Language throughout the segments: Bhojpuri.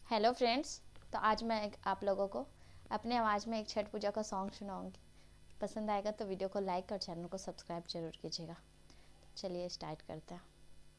Hello friends. तो आज मैं आप लोगों को अपने आवाज़ में एक छठ पूजा का सॉन्ग सुनाऊंगी। पसंद आएगा तो वीडियो को लाइक और चैनल को सब्सक्राइब जरूर कीजिएगा। तो चलिए स्टार्ट करते हैं।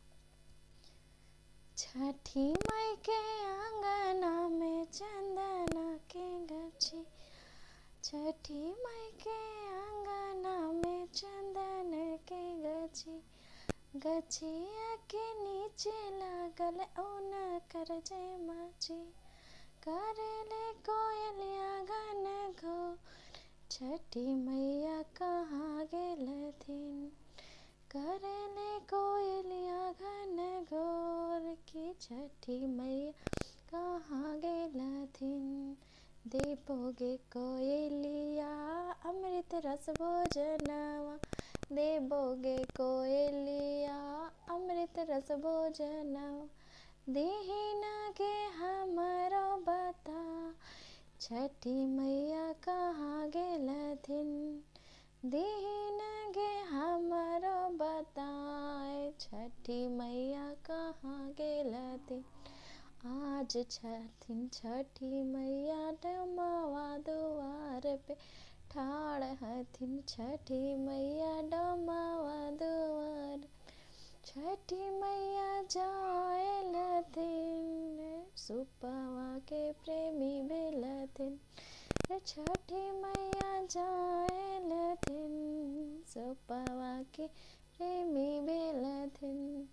छठी माई के आंगना में चंदना के गछी, छठी माई के आंगना में चंदन के गछी, गछिया के नीचे लागल ऊन कर जय माची, करेले कोयलिया घन घोर, छठी मैया कहाँ गेलथिन, करेले कोयलिया घन घोर की छठी मैया कहाँ गेलथिन। देबोगे कोयलिया अमृत रस भोजनवा, देबोगे कोयलिया अमृत रस भोजनवा, दीहिन गे हमरो बता, छठी मैया कहाँ गेलथिन, दीहिन गे हमरो बताए, छठी मैया कहाँ गेलथिन। आज छथिन छठी मैया डोमवा दुआर पे ठाड़ हथिन, छठी मैया डोमवा दुआर, छठी मैया जाएलथिन, सुपवा के प्रेमी भेलथिन, छठी मैया जाएलथिन, सुपवा के प्रेमी भेलथिन।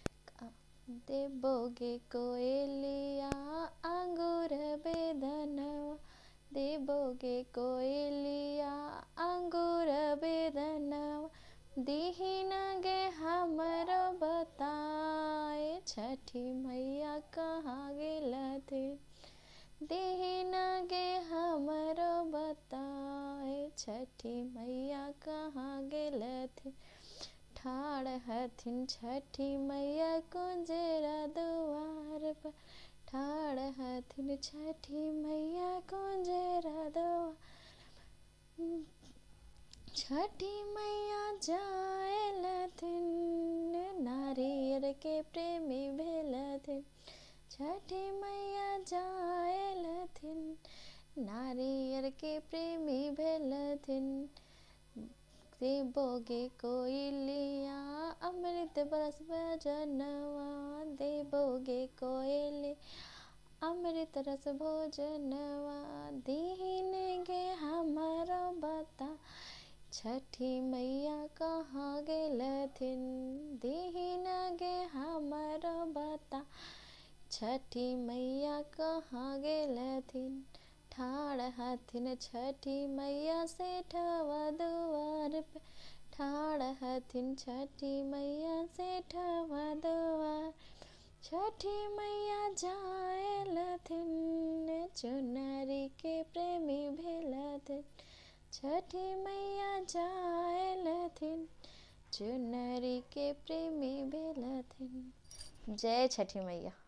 देबोगे कोयलिया अंगूर बेदनवा, देबोगे कोयलिया अंगूर बेदनवा, दीहिन गे हमरो बताए, छठी मैया कहाँ गेलथिन, दीहिन गे हमरो बताए, छठी मैया कहाँ गेलथिन। ठाड़ हथिन छठी मैया कुंजरा दुआर पर, ठाड़ हथिन छठी मैया कुंजरा दुआर, छठी मैया जाएलथिन, नारियर के प्रेमी भेलथिन, छठी मैया जाएलथिन, नारियर के प्रेमी भेलथिन। देबोगे कोयलिया अमृत बरस भोजनवा, देबोगे कोयलिया अमृत रस भोजनवा, दीहिन गे हमरो बता, छठी मैया कहाँ गेलथिन, दीहिन गे हमरो बता, छठी मैया कहाँ गेलथिन। ठाड़ हथिन छठी मैया सेठवा दुआर पे, ठाड़ हथिन छठी मैया सेठवा दुआर, छठी मैया जाएलथिन, चुनरी के प्रेमी भेलथिन, छठी मैया जाएलथिन, चुनरी के प्रेमी भेलथिन। जय छठी मैया।